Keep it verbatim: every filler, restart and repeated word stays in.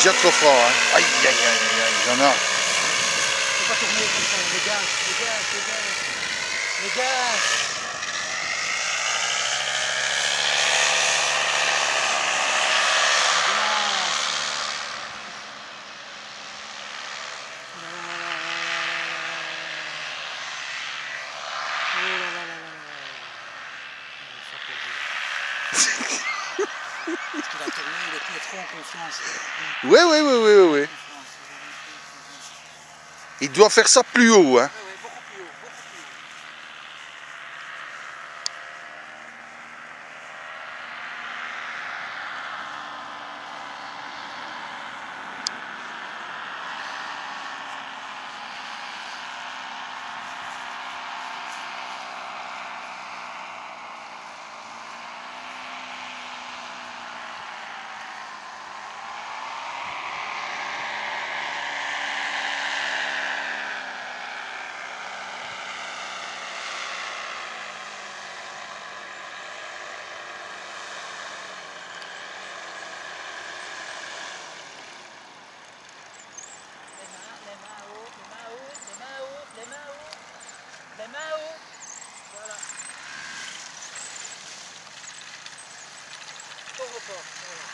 déjà trop fort. Hein. Aïe, aïe, aïe, aïe, il y en a. Faut pas tourner comme ça, les gars, les gars, les gars, les gars. Parce qu'il a tourné, il est, il est trop en confiance. Oui, oui, oui, oui, oui, oui. Il doit faire ça plus haut, hein. Oui, oui, beaucoup plus haut, beaucoup plus haut. Les mains hautes, les mains hautes, les mains hautes, les mains hautes, les mains hautes. Voilà. Pauvre porc, voilà.